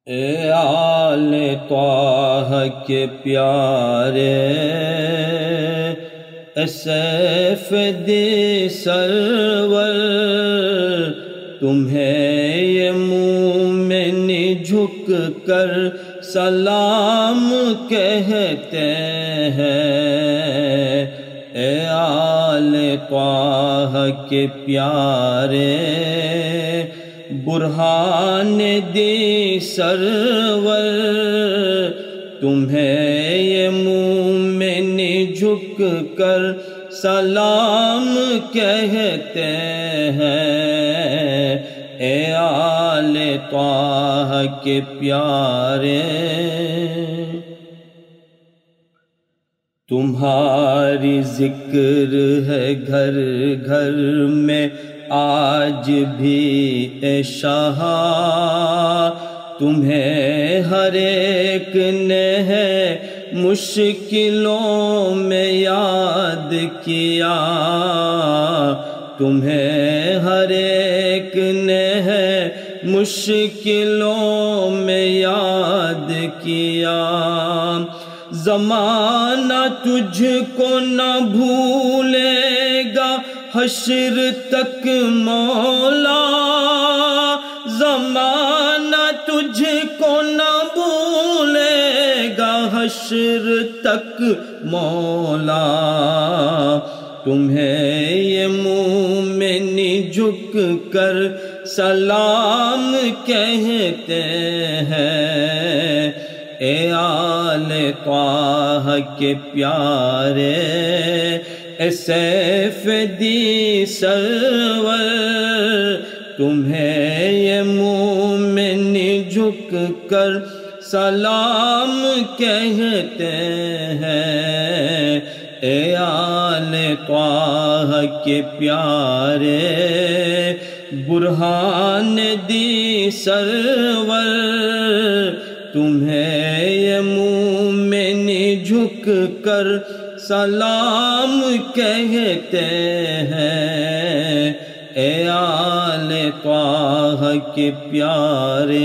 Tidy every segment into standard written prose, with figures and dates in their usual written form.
اے آل طہ کے پیارے، اے سیفدِ سرور، تمہیں یہ مومن جھک کر سلام کہتے ہیں۔ اے آل طہ کے پیارے، برہان دی سرور، تمہیں یہ مومن جھک کر سلام کہتے ہیں۔ اے آل طہ کے پیارے، تمہاری ذکر ہے گھر گھر میں آج بھی اے شاہ، تمہیں ہر ایک نے ہے مشکلوں میں یاد کیا، تمہیں ہر ایک نے ہے مشکلوں میں یاد کیا۔ زمانہ تجھ کو نہ بھولے گا حشر تک مولا، زمانہ تجھ کو نہ بھولے گا حشر تک مولا، تمہیں یہ مومن جھک کر سلام کہتے ہیں۔ اے آل طہ کے پیارے، اے سیفدِ سرور، تمہیں یہ مومن جھک کر سلام کہتے ہیں۔ اے آل طہ کے پیارے، برہان دی سرور، تمہیں یہ مومن جھک کر سلام کہتے ہیں۔ اے آل طہ کے پیارے،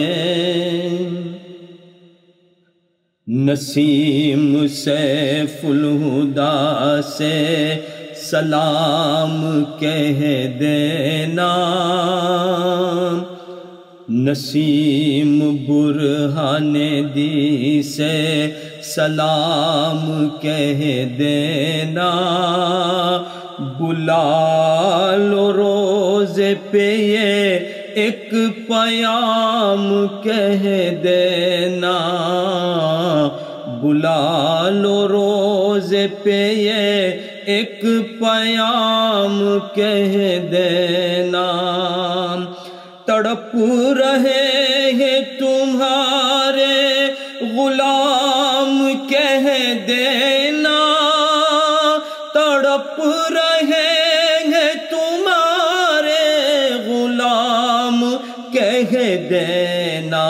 نسیم سیف الہدیٰ سے سلام کہہ دینا، نسیم برہان دی سے سلام کہہ دینا، بلا لو روزے پہ یہ ایک پیام کہہ دینا، بلا لو روزے پہ یہ ایک پیام کہہ دینا۔ تڑپ رہے ہیں تمہارے غلام کہہ دینا، تڑپ رہے ہیں تمہارے غلام کہہ دینا،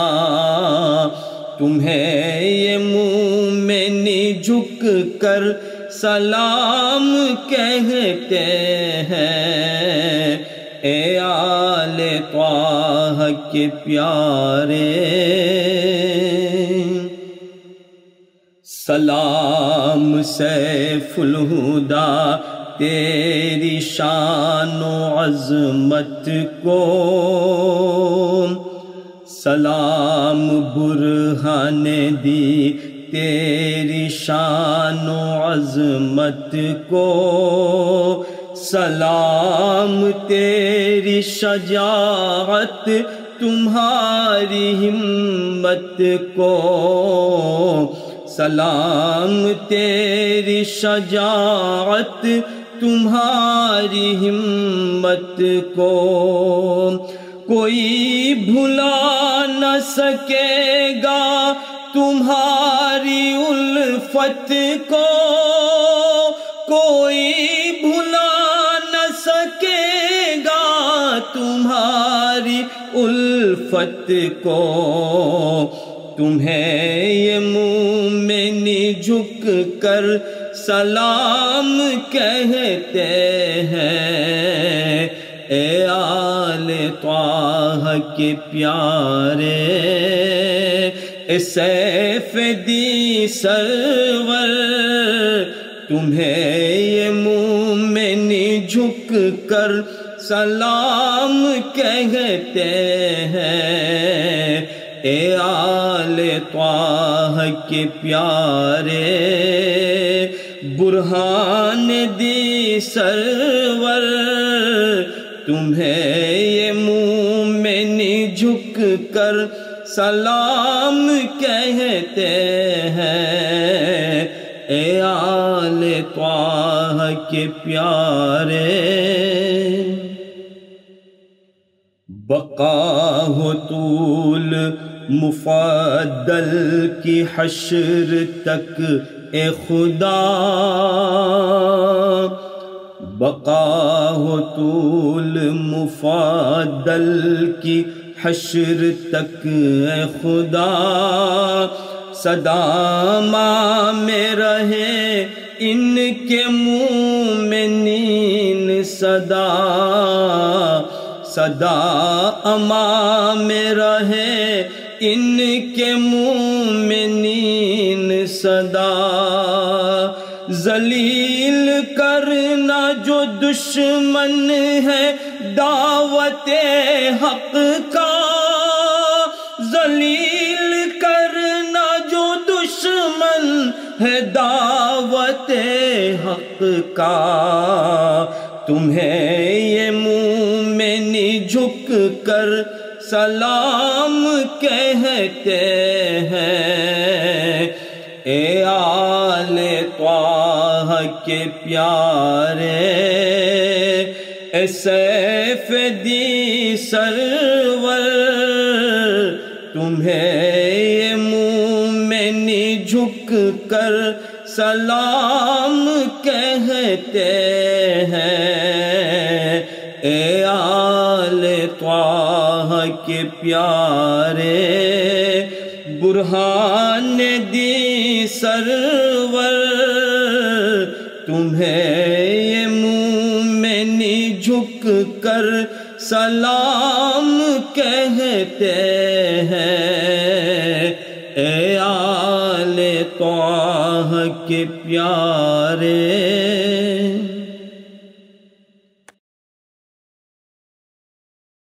تمہیں یہ مومن جھک کر سلام کہتے ہیں۔ اے آل طہ کے پیارے، سلام سیف الہدیٰ تیری شان و عظمت کو، سلام برہان دی تیری شان و عظمت کو، سلام تیری شجاعت تمہاری ہمت کو، سلام تیری شجاعت تمہاری ہمت کو، کوئی بھلا نہ سکے گا تمہاری الفت کو، کوئی بھلا نہ سکے گا تمہاری الفت کو، تمہیں یہ مومن جھک کر سلام کہتے ہیں۔ اے آل طہ کے پیارے اے سیف دی سرور تمہیں یہ مومن جھک کر سلام کہتے ہیں اے آل طہ کے پیارے برہان دی سرور تمہیں یہ مومن جھک کر سلام کہتے ہیں اے آل طہ کے پیارے بقا ہو طول مفضل کی حشر تک اے خدا بقا ہو طول مفضل کی حشر تک اے خدا صدا میں رہے ان کے مومنین صدا میں رہے ان کے مومنین صدا ذلیل کرنا جو دشمن ہے دعوت حق کا ذلیل کرنا جو دشمن ہے دعوت حق کا تمہیں یہ مومن جھک کر سلام کہتے ہیں اے آل طہ کے پیارے اے سیف دی سرور تمہیں یہ مومن جھک کر سلام کہتے ہیں اے آل طہ کے پیارے برہان دی سرور تمہیں یہ مومن جھک کر سلام کہتے ہیں اے آل طہ کے پیارے